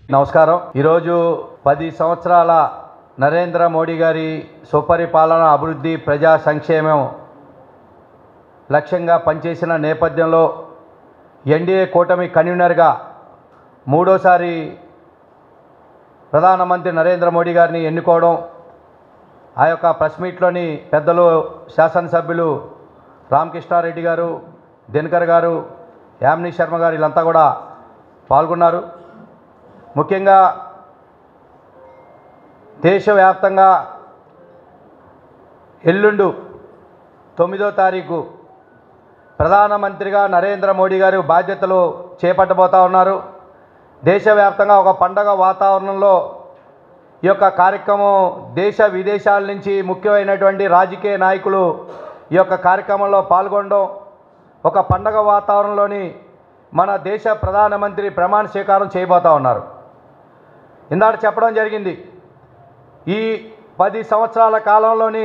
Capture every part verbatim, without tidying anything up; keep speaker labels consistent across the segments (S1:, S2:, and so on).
S1: నమస్కారం. ఈరోజు పది సంవత్సరాల నరేంద్ర మోడీ గారి సుపరిపాలన, అభివృద్ధి, ప్రజా సంక్షేమం లక్ష్యంగా పనిచేసిన నేపథ్యంలో ఎన్డీఏ కూటమి కన్వీనర్గా మూడోసారి ప్రధానమంత్రి నరేంద్ర మోడీ గారిని ఎన్నుకోవడం, ఆ యొక్క ప్రెస్ మీట్లోని పెద్దలు శాసనసభ్యులు రామకృష్ణారెడ్డి గారు, దినకర్ గారు, యామిని శర్మ గారు వీళ్ళంతా కూడా పాల్గొన్నారు. ముఖ్యంగా దేశవ్యాప్తంగా ఎల్లుండు తొమ్మిదో తారీఖు ప్రధానమంత్రిగా నరేంద్ర మోడీ గారు బాధ్యతలు చేపట్టబోతా ఉన్నారు. దేశవ్యాప్తంగా ఒక పండగ వాతావరణంలో ఈ యొక్క కార్యక్రమం దేశ విదేశాల నుంచి ముఖ్యమైనటువంటి రాజకీయ నాయకులు ఈ యొక్క కార్యక్రమంలో పాల్గొనడం, ఒక పండగ వాతావరణంలోని మన దేశ ప్రధానమంత్రి ప్రమాణ స్వీకారం చేయబోతా ఉన్నారు. ఇందాక చెప్పడం జరిగింది, ఈ పది సంవత్సరాల కాలంలోని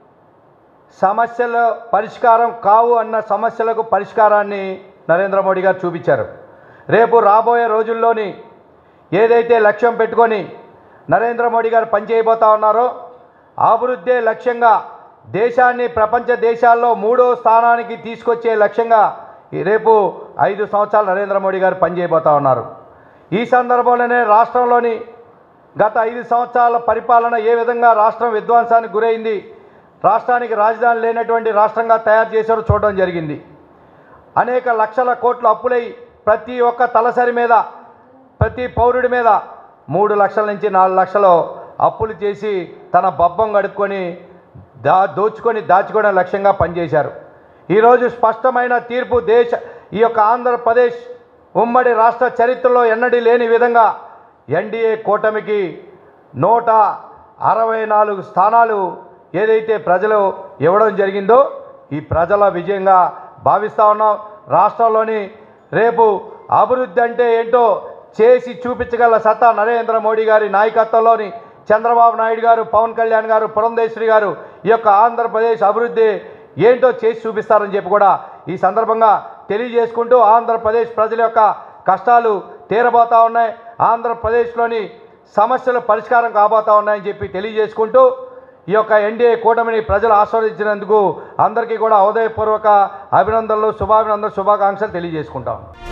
S1: సమస్యల పరిష్కారం కావు అన్న సమస్యలకు పరిష్కారాన్ని నరేంద్ర మోడీ గారు చూపించారు. రేపు రాబోయే రోజుల్లోని ఏదైతే లక్ష్యం పెట్టుకొని నరేంద్ర మోడీ గారు పనిచేయబోతా ఉన్నారో అభివృద్ధి లక్ష్యంగా దేశాన్ని ప్రపంచ దేశాల్లో మూడో స్థానానికి తీసుకొచ్చే లక్ష్యంగా రేపు ఐదు సంవత్సరాలు నరేంద్ర మోడీ గారు పనిచేయబోతా ఉన్నారు. ఈ సందర్భంలోనే రాష్ట్రంలోని గత ఐదు సంవత్సరాల పరిపాలన ఏ విధంగా రాష్ట్రం విధ్వంసానికి గురైంది, రాష్ట్రానికి రాజధాని లేనటువంటి రాష్ట్రంగా తయారు చేశారో చూడడం జరిగింది. అనేక లక్షల కోట్ల అప్పులై ప్రతి ఒక్క తలసరి మీద, ప్రతి పౌరుడి మీద మూడు లక్షల నుంచి నాలుగు లక్షలు అప్పులు చేసి తన బబ్బం గడుపుకొని దా దోచుకొని దాచుకోవడం లక్ష్యంగా పనిచేశారు. ఈరోజు స్పష్టమైన తీర్పు దేశ ఈ యొక్క ఆంధ్రప్రదేశ్ ఉమ్మడి రాష్ట్ర చరిత్రలో ఎన్నడీ లేని విధంగా ఎన్డీఏ కూటమికి నూట అరవై నాలుగు స్థానాలు ఏదైతే ప్రజలు ఇవ్వడం జరిగిందో ఈ ప్రజల విజయంగా భావిస్తూ ఉన్నాం. రాష్ట్రంలోని రేపు అభివృద్ధి అంటే ఏంటో చేసి చూపించగల సత్తా నరేంద్ర మోడీ గారి నాయకత్వంలోని చంద్రబాబు నాయుడు గారు, పవన్ కళ్యాణ్ గారు, పురంధేశ్వరి గారు ఈ యొక్క ఆంధ్రప్రదేశ్ అభివృద్ధి ఏంటో చేసి చూపిస్తారని చెప్పి కూడా ఈ సందర్భంగా తెలియజేసుకుంటూ, ఆంధ్రప్రదేశ్ ప్రజల యొక్క కష్టాలు తీరబోతూ ఉన్నాయి, ఆంధ్రప్రదేశ్లోని సమస్యలు పరిష్కారం కాబోతూ ఉన్నాయని చెప్పి తెలియజేసుకుంటూ ఈ యొక్క ఎన్డీఏ కూటమిని ప్రజలు ఆస్వాదించినందుకు అందరికీ కూడా హృదయపూర్వక అభినందనలు, శుభాభినందనలు, శుభాకాంక్షలు తెలియజేసుకుంటాం.